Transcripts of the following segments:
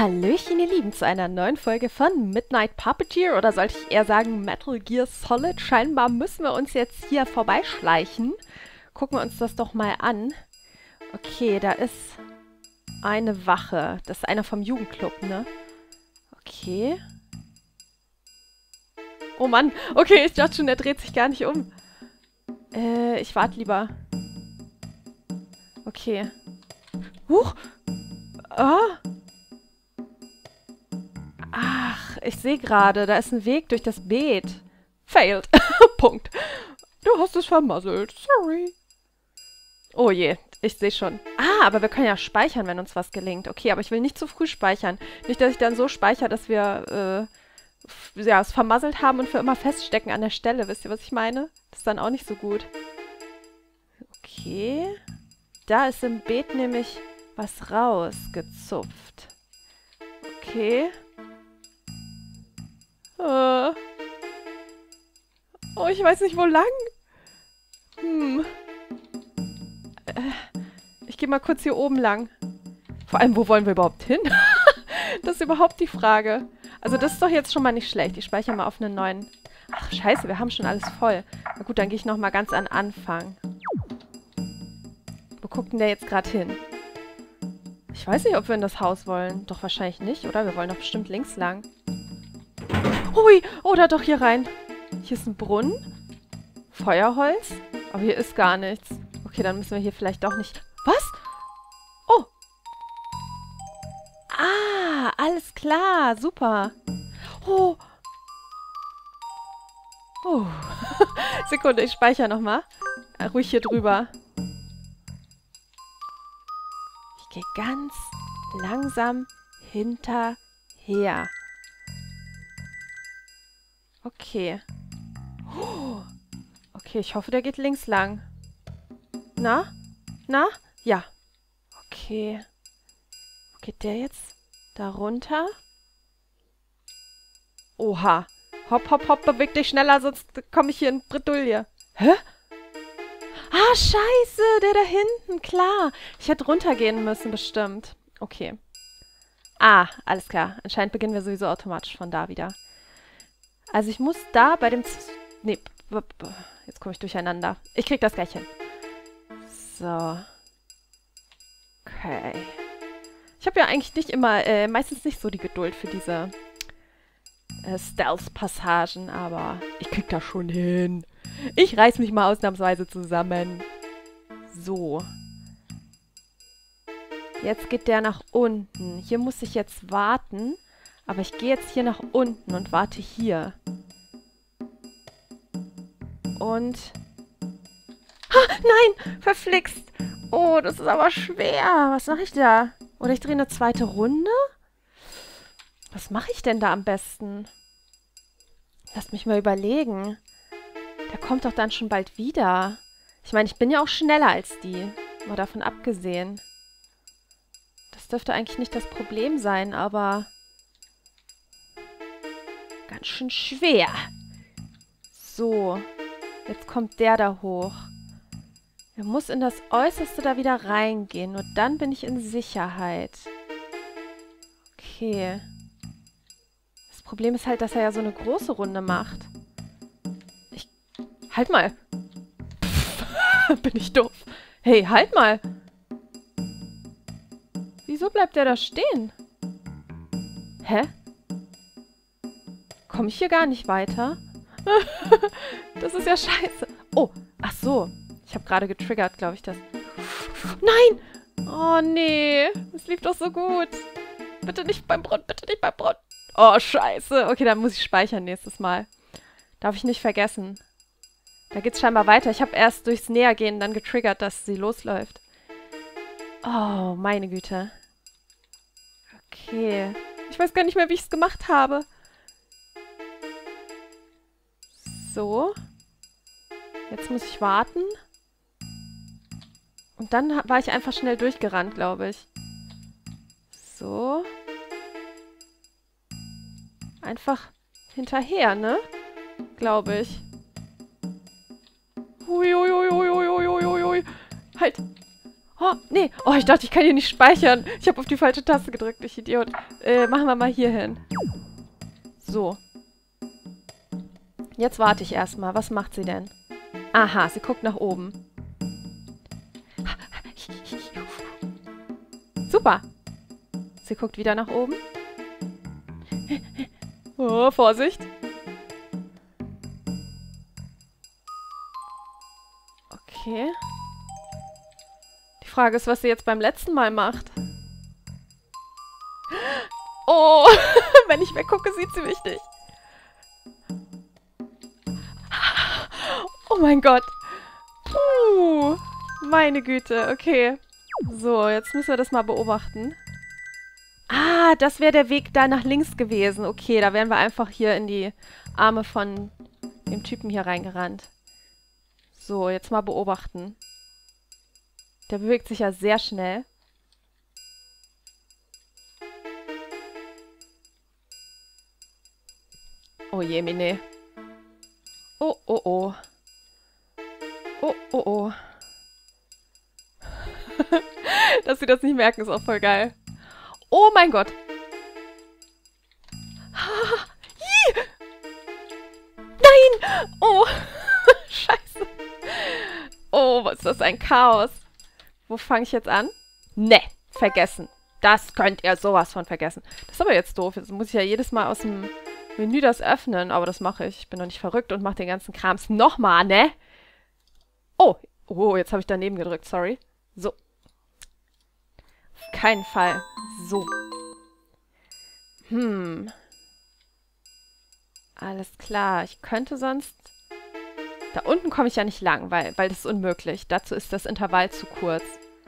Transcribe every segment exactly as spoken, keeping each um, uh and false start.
Hallöchen, ihr Lieben, zu einer neuen Folge von Midnight Puppeteer, oder sollte ich eher sagen Metal Gear Solid. Scheinbar müssen wir uns jetzt hier vorbeischleichen. Gucken wir uns das doch mal an. Okay, da ist eine Wache. Das ist einer vom Jugendclub, ne? Okay. Oh Mann, okay, ich dachte schon, der dreht sich gar nicht um. Äh, ich warte lieber. Okay. Huch! Ah! Ach, ich sehe gerade, da ist ein Weg durch das Beet. Failed. Punkt. Du hast es vermasselt. Sorry. Oh je, ich sehe schon. Ah, aber wir können ja speichern, wenn uns was gelingt. Okay, aber ich will nicht zu früh speichern. Nicht, dass ich dann so speichere, dass wir äh, ja, es vermasselt haben und für immer feststecken an der Stelle. Wisst ihr, was ich meine? Das ist dann auch nicht so gut. Okay. Da ist im Beet nämlich was rausgezupft. Okay. Uh. Oh, ich weiß nicht, wo lang. Hm. Äh, ich gehe mal kurz hier oben lang. Vor allem, wo wollen wir überhaupt hin? Das ist überhaupt die Frage. Also das ist doch jetzt schon mal nicht schlecht. Ich speichere mal auf einen neuen... Ach, scheiße, wir haben schon alles voll. Na gut, dann gehe ich noch mal ganz an Anfang. Wo guckt denn der jetzt gerade hin? Ich weiß nicht, ob wir in das Haus wollen. Doch wahrscheinlich nicht, oder? Wir wollen doch bestimmt links lang. Hui! Oder doch hier rein. Hier ist ein Brunnen. Feuerholz. Aber hier ist gar nichts. Okay, dann müssen wir hier vielleicht doch nicht... Was? Oh! Ah, alles klar. Super. Oh! Oh. Sekunde, ich speichere nochmal. Ruhig hier drüber. Ich gehe ganz langsam hinterher. Okay. Oh. Okay, ich hoffe, der geht links lang. Na? Na? Ja. Okay. Wo geht der jetzt? Da runter? Oha. Hopp, hopp, hopp, beweg dich schneller, sonst komme ich hier in Bredouille. Hä? Ah, scheiße, der da hinten, klar. Ich hätte runtergehen müssen, bestimmt. Okay. Ah, alles klar. Anscheinend beginnen wir sowieso automatisch von da wieder. Also ich muss da bei dem... Z nee, jetzt komme ich durcheinander. Ich krieg das gleich hin. So. Okay. Ich habe ja eigentlich nicht immer, äh, meistens nicht so die Geduld für diese äh, Stealth-Passagen, aber ich krieg das schon hin. Ich reiß mich mal ausnahmsweise zusammen. So. Jetzt geht der nach unten. Hier muss ich jetzt warten. Aber ich gehe jetzt hier nach unten und warte hier. Und... Ah, nein! Verflixt! Oh, das ist aber schwer. Was mache ich da? Oder ich drehe eine zweite Runde? Was mache ich denn da am besten? Lasst mich mal überlegen. Der kommt doch dann schon bald wieder. Ich meine, ich bin ja auch schneller als die. Mal davon abgesehen. Das dürfte eigentlich nicht das Problem sein, aber... Ganz schön schwer. So. Jetzt kommt der da hoch. Er muss in das Äußerste da wieder reingehen. Nur dann bin ich in Sicherheit. Okay. Das Problem ist halt, dass er ja so eine große Runde macht. Ich... Halt mal. Bin ich doof. Hey, halt mal. Wieso bleibt der da stehen? Hä? Komme ich hier gar nicht weiter? Das ist ja scheiße. Oh, ach so. Ich habe gerade getriggert, glaube ich, das. Nein! Oh, nee. Es lief doch so gut. Bitte nicht beim Brunnen, bitte nicht beim Brunnen. Oh, scheiße. Okay, dann muss ich speichern nächstes Mal. Darf ich nicht vergessen. Da geht's scheinbar weiter. Ich habe erst durchs Nähergehen dann getriggert, dass sie losläuft. Oh, meine Güte. Okay. Ich weiß gar nicht mehr, wie ich es gemacht habe. So. Jetzt muss ich warten. Und dann war ich einfach schnell durchgerannt, glaube ich. So. Einfach hinterher, ne? Glaube ich. Hui, hui, hui, hui, hui, hui, hui. Halt. Oh, nee. Oh, ich dachte, ich kann hier nicht speichern. Ich habe auf die falsche Taste gedrückt, ich Idiot. Äh, machen wir mal hier hin. So. Jetzt warte ich erstmal. Was macht sie denn? Aha, sie guckt nach oben. Super. Sie guckt wieder nach oben. Oh, Vorsicht. Okay. Die Frage ist, was sie jetzt beim letzten Mal macht. Oh, wenn ich weggucke, sieht sie mich nicht. Oh mein Gott. Puh. Meine Güte, okay. So, jetzt müssen wir das mal beobachten. Ah, das wäre der Weg da nach links gewesen. Okay, da wären wir einfach hier in die Arme von dem Typen hier reingerannt. So, jetzt mal beobachten. Der bewegt sich ja sehr schnell. Oh je, Mine. Oh, oh, oh. Oh, oh, oh. Dass sie das nicht merken, ist auch voll geil. Oh mein Gott. Nein! Oh. Scheiße. Oh, was ist das? Ein Chaos. Wo fange ich jetzt an? Ne, vergessen. Das könnt ihr sowas von vergessen. Das ist aber jetzt doof. Jetzt muss ich ja jedes Mal aus dem Menü das öffnen. Aber das mache ich. Ich bin doch nicht verrückt und mache den ganzen Krams nochmal, ne? Oh. Oh, jetzt habe ich daneben gedrückt. Sorry. So. Auf keinen Fall. So. Hm. Alles klar. Ich könnte sonst... Da unten komme ich ja nicht lang, weil, weil das ist unmöglich. Dazu ist das Intervall zu kurz.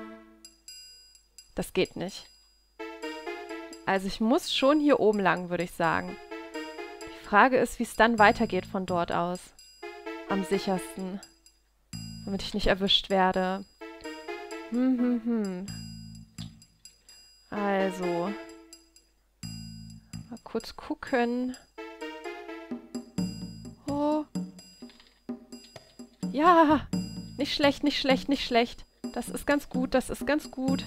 Das geht nicht. Also ich muss schon hier oben lang, würde ich sagen. Die Frage ist, wie es dann weitergeht von dort aus. Am sichersten. Damit ich nicht erwischt werde. Hm, hm, hm. Also. Mal kurz gucken. Oh. Ja. Nicht schlecht, nicht schlecht, nicht schlecht. Das ist ganz gut, das ist ganz gut.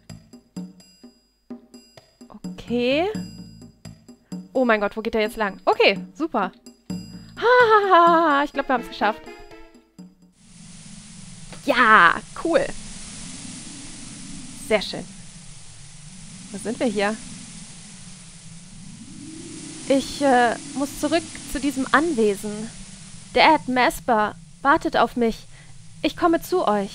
Okay. Oh mein Gott, wo geht der jetzt lang? Okay, super. Ha, ich glaube, wir haben es geschafft. Ja, cool. Sehr schön. Wo sind wir hier? Ich äh, muss zurück zu diesem Anwesen. Der Ed Mesper wartet auf mich. Ich komme zu euch.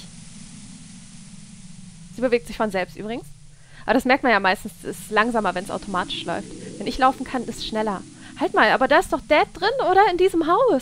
Sie bewegt sich von selbst übrigens. Aber das merkt man ja meistens, es ist langsamer, wenn es automatisch läuft. Wenn ich laufen kann, ist es schneller. Halt mal, aber da ist doch Dad drin, oder? In diesem Haus.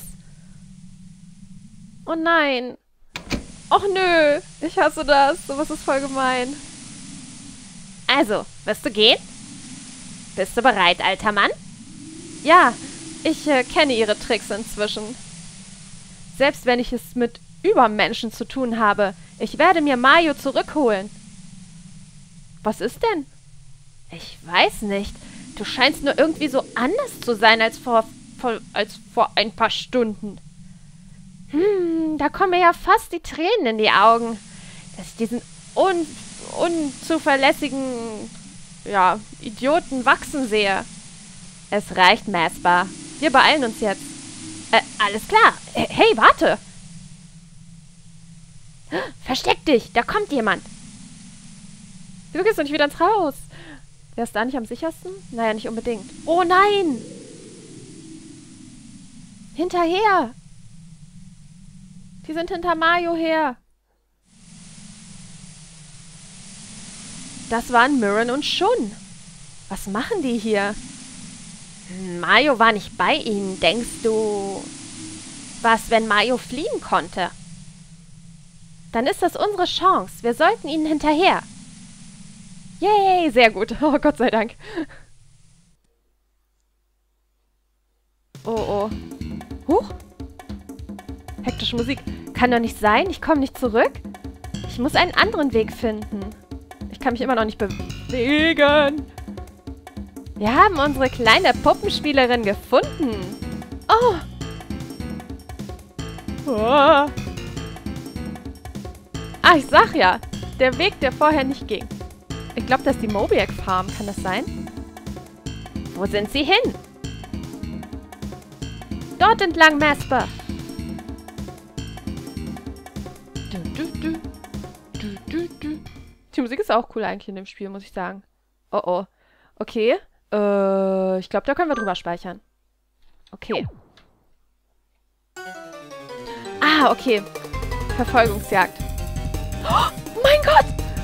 Oh nein. Och nö, ich hasse das. Sowas ist voll gemein. Also, wirst du gehen? Bist du bereit, alter Mann? Ja, ich äh, kenne ihre Tricks inzwischen. Selbst wenn ich es mit Übermenschen zu tun habe, ich werde mir Mayo zurückholen. Was ist denn? Ich weiß nicht. Du scheinst nur irgendwie so anders zu sein als vor, vor, als vor ein paar Stunden. Hm, da kommen mir ja fast die Tränen in die Augen, dass ich diesen un, unzuverlässigen, ja, Idioten wachsen sehe. Es reicht, Mesper. Wir beeilen uns jetzt. Äh, alles klar. Hey, warte. Versteck dich, da kommt jemand. Du gehst doch nicht wieder ins Haus. Wäre es da nicht am sichersten? Naja, nicht unbedingt. Oh nein! Hinterher! Die sind hinter Mayo her. Das waren Mirren und Shun. Was machen die hier? Mayo war nicht bei ihnen. Denkst du, was, wenn Mayo fliehen konnte? Dann ist das unsere Chance. Wir sollten ihnen hinterher. Yay, sehr gut. Oh, Gott sei Dank. Oh, oh. Huch. Hektische Musik. Kann doch nicht sein. Ich komme nicht zurück. Ich muss einen anderen Weg finden. Ich kann mich immer noch nicht bewegen. Wir haben unsere kleine Puppenspielerin gefunden. Oh. Oh. Ah, ich sag ja. der Weg, der vorher nicht ging. Ich glaube, das ist die Mobiac Farm. Kann das sein? Wo sind Sie hin? Dort entlang, Masper. Du, du, du. Du, du, du. Die Musik ist auch cool eigentlich in dem Spiel, muss ich sagen. Oh, oh. Okay. Äh, ich glaube, da können wir drüber speichern. Okay. Ah, okay. Verfolgungsjagd. Oh, mein Gott!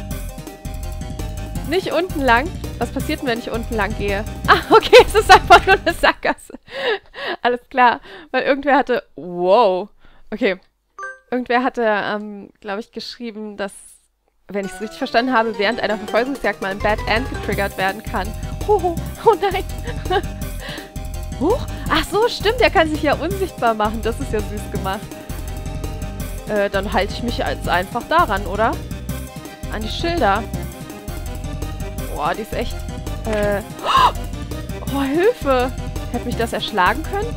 Nicht unten lang. Was passiert denn, wenn ich unten lang gehe? Ah, okay, es ist einfach nur eine Sackgasse. Alles klar. Weil irgendwer hatte... Wow. Okay. Irgendwer hatte, ähm, glaube ich, geschrieben, dass, wenn ich es richtig verstanden habe, während einer Verfolgungsjagd mal ein Bad End getriggert werden kann. Oh, oh, oh nein. Huch. Ach so, stimmt. Er kann sich ja unsichtbar machen. Das ist ja süß gemacht. Äh, dann halte ich mich jetzt einfach daran, oder? An die Schilder. Boah, die ist echt... Äh... Oh, Hilfe! Hätte mich das erschlagen können?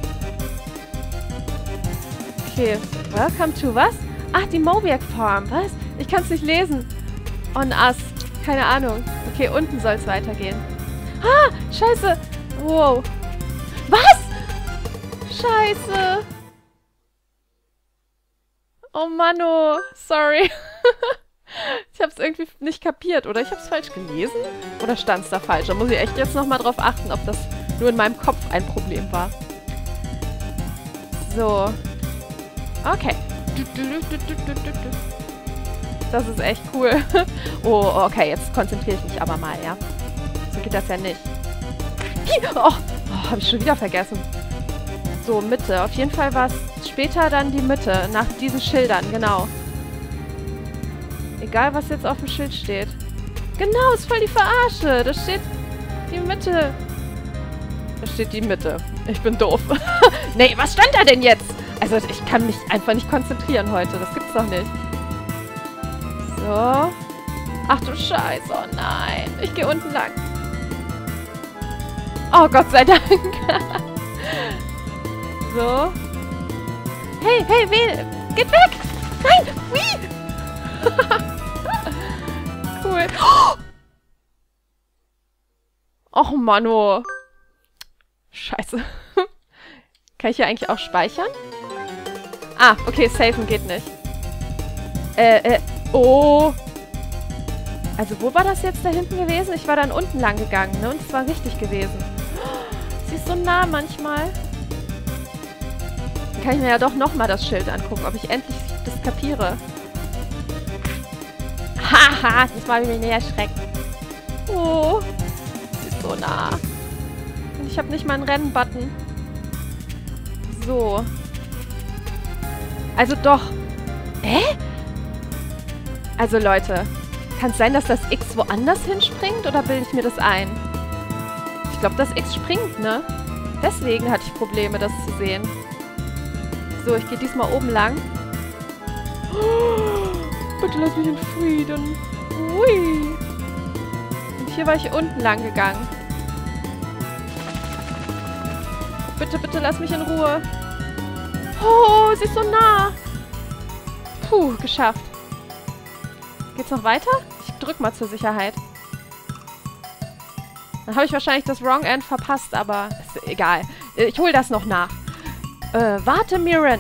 Okay. Welcome to was? Ach, die Mobiac Farm. Was? Ich kann es nicht lesen. On us. Keine Ahnung. Okay, unten soll es weitergehen. Ah, scheiße. Wow. Was? Scheiße. Oh Manno. Sorry. Ich habe es irgendwie nicht kapiert. Oder ich habe es falsch gelesen? Oder stand es da falsch? Da muss ich echt jetzt nochmal drauf achten, ob das nur in meinem Kopf ein Problem war. So. Okay. Das ist echt cool. Oh, okay, jetzt konzentriere ich mich aber mal, ja. So geht das ja nicht. Oh, oh habe ich schon wieder vergessen. So, Mitte. Auf jeden Fall war es später dann die Mitte. Nach diesen Schildern, genau. Egal, was jetzt auf dem Schild steht. Genau, ist voll die Verarsche. Da steht die Mitte. Da steht die Mitte. Ich bin doof. Nee, was stand da denn jetzt? Also, ich kann mich einfach nicht konzentrieren heute. Das gibt's doch nicht. So. Ach du Scheiße. Oh nein. Ich gehe unten lang. Oh, Gott sei Dank. So. Hey, hey, weh. Geht weg. Nein. Wie? Cool. Och, Manno. Scheiße. Kann ich hier eigentlich auch speichern? Ah, okay, safen geht nicht. Äh, äh, oh. Also, wo war das jetzt da hinten gewesen? Ich war dann unten lang gegangen, ne? Und es war richtig gewesen. Sie ist so nah manchmal. Dann kann ich mir ja doch nochmal das Schild angucken, ob ich endlich das kapiere. Haha, das war mir näher erschreckt. Oh. Sie ist so nah. Und ich habe nicht mal einen Rennen-Button. So. Also doch. Hä? Also Leute, kann es sein, dass das X woanders hinspringt oder bilde ich mir das ein? Ich glaube, das X springt, ne? Deswegen hatte ich Probleme, das zu sehen. So, ich gehe diesmal oben lang. Oh, bitte lass mich in Frieden. Ui. Und hier war ich unten lang gegangen. Bitte, bitte lass mich in Ruhe. Oh, sie ist so nah. Puh, geschafft. Geht's noch weiter? Ich drück mal zur Sicherheit. Dann habe ich wahrscheinlich das Wrong End verpasst, aber ist egal. Ich hole das noch nach. Äh, warte, Mirren.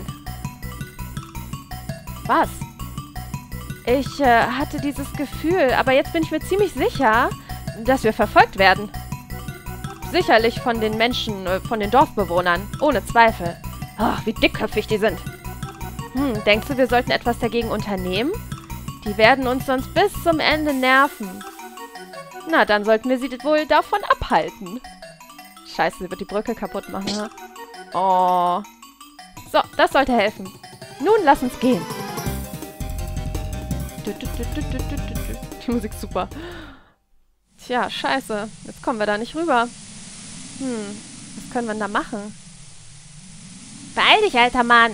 Was? Ich äh, hatte dieses Gefühl, aber jetzt bin ich mir ziemlich sicher, dass wir verfolgt werden. Sicherlich von den Menschen, äh, von den Dorfbewohnern. Ohne Zweifel. Oh, wie dickköpfig die sind. Hm, denkst du, wir sollten etwas dagegen unternehmen? Die werden uns sonst bis zum Ende nerven. Na, dann sollten wir sie wohl davon abhalten. Scheiße, sie wird die Brücke kaputt machen, ha? Oh. So, das sollte helfen. Nun, lass uns gehen. Die Musik ist super. Tja, scheiße. Jetzt kommen wir da nicht rüber. Hm, was können wir denn da machen? Beeil dich, alter Mann.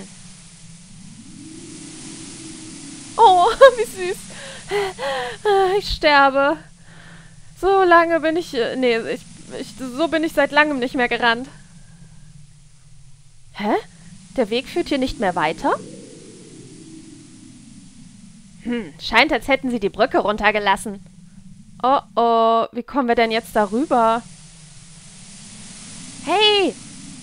Oh, wie süß. Ich sterbe. So lange bin ich... Nee, ich, ich, so bin ich seit langem nicht mehr gerannt. Hä? Der Weg führt hier nicht mehr weiter? Hm, scheint, als hätten sie die Brücke runtergelassen. Oh oh, wie kommen wir denn jetzt darüber? Hey!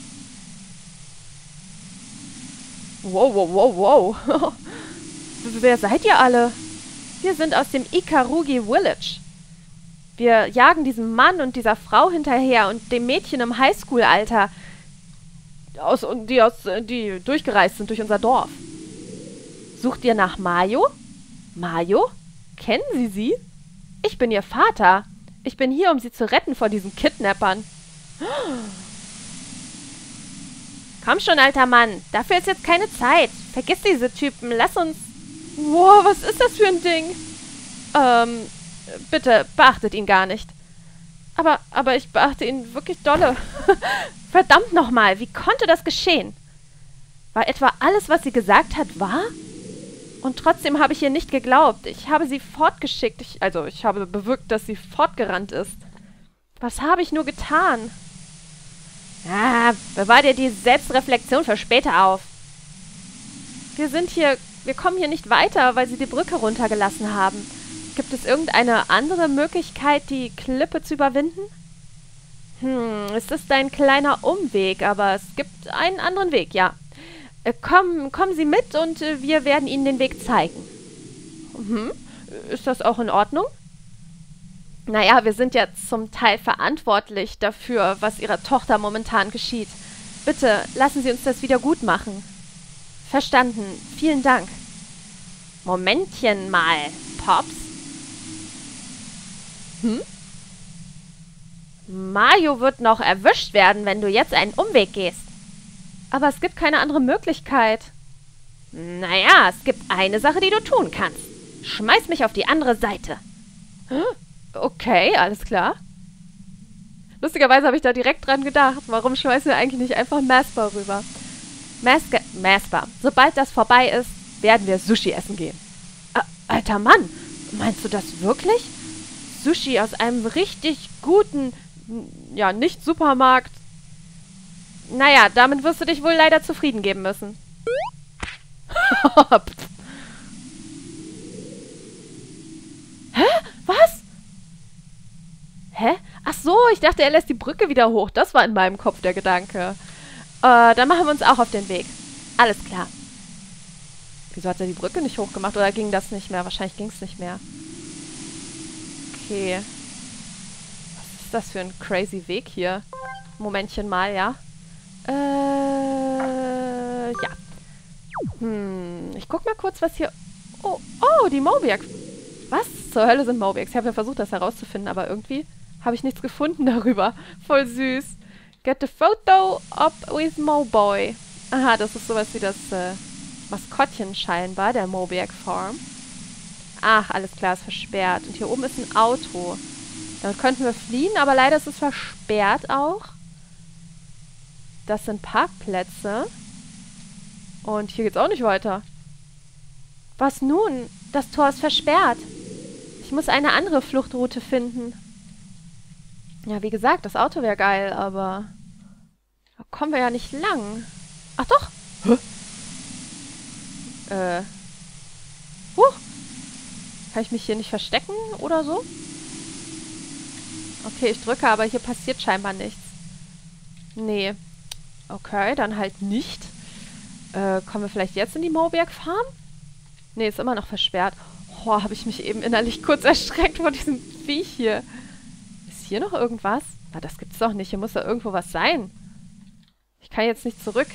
Wow, wow, wow, wow. Wer seid ihr alle? Wir sind aus dem Ikarugi Village. Wir jagen diesem Mann und dieser Frau hinterher und dem Mädchen im Highschool-Alter, aus, die, aus, die durchgereist sind durch unser Dorf. Sucht ihr nach Mayo? Mayo? Kennen Sie sie? Ich bin ihr Vater. Ich bin hier, um sie zu retten vor diesen Kidnappern. Komm schon, alter Mann. Dafür ist jetzt keine Zeit. Vergiss diese Typen. Lass uns... Wow, was ist das für ein Ding? Ähm, bitte, beachtet ihn gar nicht. Aber, aber ich beachte ihn wirklich dolle. Verdammt nochmal, wie konnte das geschehen? War etwa alles, was sie gesagt hat, wahr? Und trotzdem habe ich ihr nicht geglaubt. Ich habe sie fortgeschickt. Ich, also, ich habe bewirkt, dass sie fortgerannt ist. Was habe ich nur getan? Ah, bewahr dir die Selbstreflexion für später auf. Wir sind hier, wir kommen hier nicht weiter, weil sie die Brücke runtergelassen haben. Gibt es irgendeine andere Möglichkeit, die Klippe zu überwinden? Hm, es ist ein kleiner Umweg, aber es gibt einen anderen Weg, ja. Äh, komm, kommen Sie mit und äh, wir werden Ihnen den Weg zeigen. Hm, ist das auch in Ordnung? Naja, wir sind ja zum Teil verantwortlich dafür, was Ihrer Tochter momentan geschieht. Bitte, lassen Sie uns das wieder gut machen. Verstanden. Vielen Dank. Momentchen mal, Pops. Hm? Mayo wird noch erwischt werden, wenn du jetzt einen Umweg gehst. Aber es gibt keine andere Möglichkeit. Naja, es gibt eine Sache, die du tun kannst. Schmeiß mich auf die andere Seite. Okay, alles klar. Lustigerweise habe ich da direkt dran gedacht. Warum schmeißen wir eigentlich nicht einfach Masper rüber? Maske, Masper. Sobald das vorbei ist, werden wir Sushi essen gehen. Äh, alter Mann, meinst du das wirklich? Sushi aus einem richtig guten, ja, nicht Supermarkt. Naja, damit wirst du dich wohl leider zufrieden geben müssen. Hä? Was? Hä? Ach so, ich dachte, er lässt die Brücke wieder hoch. Das war in meinem Kopf der Gedanke. Äh, dann machen wir uns auch auf den Weg. Alles klar. Wieso hat er die Brücke nicht hochgemacht? Oder ging das nicht mehr? Wahrscheinlich ging es nicht mehr. Okay. Was ist das für ein crazy Weg hier? Momentchen mal, ja. Äh, ja. Hm, ich guck mal kurz, was hier... Oh, oh, die Mobiac. Was zur Hölle sind Mobiacs? Ich habe ja versucht, das herauszufinden, aber irgendwie habe ich nichts gefunden darüber. Voll süß. Get the photo up with Moboy. Aha, das ist sowas wie das äh, Maskottchen scheinbar, der Mobiac Farm. Ach, alles klar, ist versperrt. Und hier oben ist ein Auto. Dann könnten wir fliehen, aber leider ist es versperrt auch. Das sind Parkplätze. Und hier geht's auch nicht weiter. Was nun? Das Tor ist versperrt. Ich muss eine andere Fluchtroute finden. Ja, wie gesagt, das Auto wäre geil, aber da kommen wir ja nicht lang. Ach doch. Hä? Äh. Huch. Kann ich mich hier nicht verstecken oder so? Okay, ich drücke, aber hier passiert scheinbar nichts. Nee. Okay, dann halt nicht. Äh, kommen wir vielleicht jetzt in die Mobiac Farm? Nee, ist immer noch versperrt. Oh, habe ich mich eben innerlich kurz erschreckt vor diesem Viech hier. Ist hier noch irgendwas? Na, das gibt's doch nicht. Hier muss da irgendwo was sein. Ich kann jetzt nicht zurück.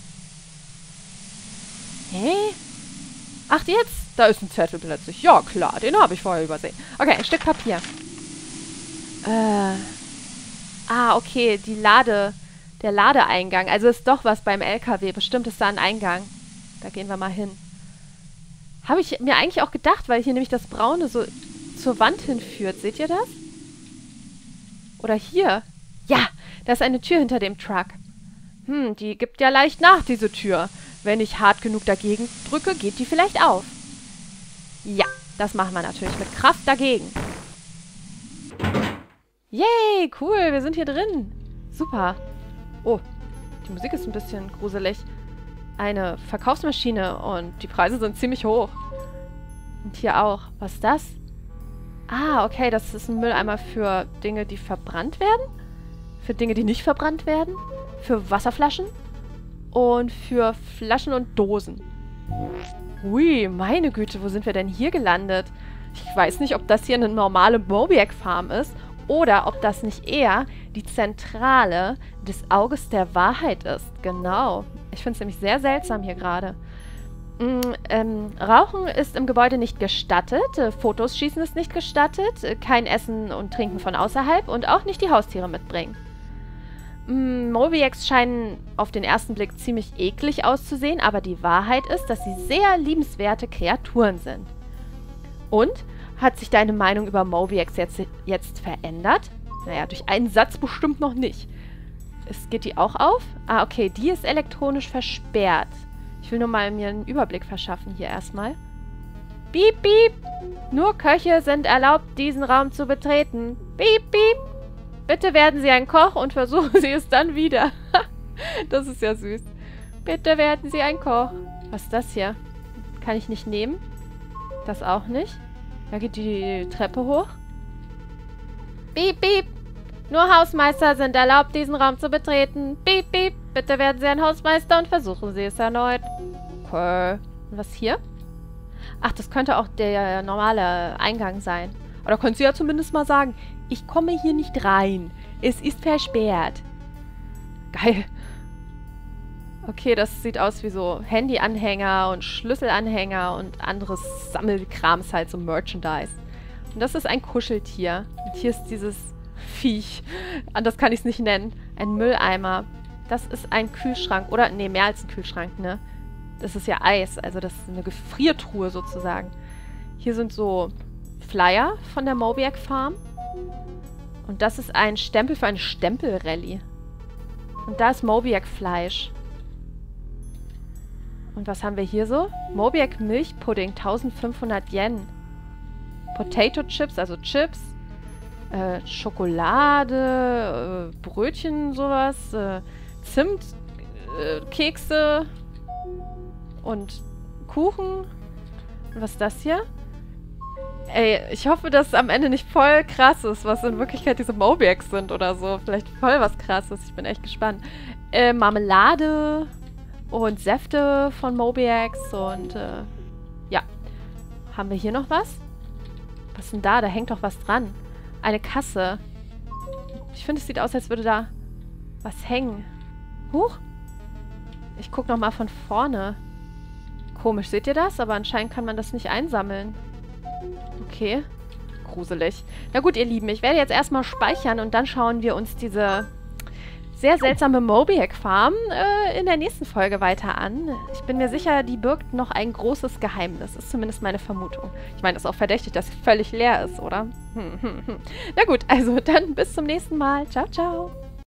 Hä? Ach, jetzt? Da ist ein Zettel plötzlich. Ja, klar. Den habe ich vorher übersehen. Okay, ein Stück Papier. Äh. Ah, okay. Die Lade... Der Ladeeingang. Also ist doch was beim L K W. Bestimmt ist da ein Eingang. Da gehen wir mal hin. Habe ich mir eigentlich auch gedacht, weil hier nämlich das Braune so zur Wand hinführt. Seht ihr das? Oder hier? Ja, da ist eine Tür hinter dem Truck. Hm, die gibt ja leicht nach, diese Tür. Wenn ich hart genug dagegen drücke, geht die vielleicht auf. Ja, das machen wir natürlich mit Kraft dagegen. Yay, cool, wir sind hier drin. Super. Oh, die Musik ist ein bisschen gruselig. Eine Verkaufsmaschine und die Preise sind ziemlich hoch. Und hier auch. Was ist das? Ah, okay, das ist ein Mülleimer für Dinge, die verbrannt werden. Für Dinge, die nicht verbrannt werden. Für Wasserflaschen. Und für Flaschen und Dosen. Ui, meine Güte, wo sind wir denn hier gelandet? Ich weiß nicht, ob das hier eine normale Mobiac-Farm ist oder ob das nicht eher die Zentrale des Auges der Wahrheit ist. Genau. Ich finde es nämlich sehr seltsam hier gerade. Mm, ähm, Rauchen ist im Gebäude nicht gestattet, äh, Fotos schießen ist nicht gestattet, äh, kein Essen und Trinken von außerhalb und auch nicht die Haustiere mitbringen. Mm, Mobiacs scheinen auf den ersten Blick ziemlich eklig auszusehen, aber die Wahrheit ist, dass sie sehr liebenswerte Kreaturen sind. Und? Hat sich deine Meinung über Mobiacs jetzt, jetzt verändert? Naja, durch einen Satz bestimmt noch nicht. Es geht die auch auf? Ah, okay, die ist elektronisch versperrt. Ich will nur mal mir einen Überblick verschaffen hier erstmal. Piep, piep! Nur Köche sind erlaubt, diesen Raum zu betreten. Piep, piep! Bitte werden Sie ein Koch und versuchen Sie es dann wieder. Das ist ja süß. Bitte werden Sie ein Koch. Was ist das hier? Kann ich nicht nehmen? Das auch nicht. Da geht die Treppe hoch. Piep, piep! Nur Hausmeister sind erlaubt, diesen Raum zu betreten. Piep, piep! Bitte werden Sie ein Hausmeister und versuchen Sie es erneut. Okay. Und was hier? Ach, das könnte auch der normale Eingang sein. Oder können Sie ja zumindest mal sagen, ich komme hier nicht rein. Es ist versperrt. Geil. Okay, das sieht aus wie so Handyanhänger und Schlüsselanhänger und anderes Sammelkrams, halt so Merchandise. Und das ist ein Kuscheltier. Und hier ist dieses Viech. Anders kann ich es nicht nennen. Ein Mülleimer. Das ist ein Kühlschrank. Oder, nee, mehr als ein Kühlschrank, ne? Das ist ja Eis. Also das ist eine Gefriertruhe sozusagen. Hier sind so Flyer von der Mobiac Farm. Und das ist ein Stempel für eine Stempelrallye. Und da ist Mobiac Fleisch. Und was haben wir hier so? Mobiac Milchpudding, eintausendfünfhundert Yen. Potato Chips, also Chips. Äh, Schokolade, äh, Brötchen, sowas. Äh, Zimt, äh, Kekse. Und Kuchen. Und was ist das hier? Ey, ich hoffe, dass es am Ende nicht voll krass ist, was in Wirklichkeit diese Mobiacs sind oder so. Vielleicht voll was krasses. Ich bin echt gespannt. Äh, Marmelade und Säfte von Mobiacs und äh, ja. Haben wir hier noch was? Was ist denn da? Da hängt doch was dran. Eine Kasse. Ich finde, es sieht aus, als würde da was hängen. Huch. Ich gucke nochmal von vorne. Komisch, seht ihr das? Aber anscheinend kann man das nicht einsammeln. Okay. Gruselig. Na gut, ihr Lieben, ich werde jetzt erstmal speichern und dann schauen wir uns diese sehr seltsame Mobiac Farm äh, in der nächsten Folge weiter an. Ich bin mir sicher, die birgt noch ein großes Geheimnis. Ist zumindest meine Vermutung. Ich meine, das ist auch verdächtig, dass sie völlig leer ist, oder? Hm, hm, hm. Na gut, also dann bis zum nächsten Mal. Ciao, ciao.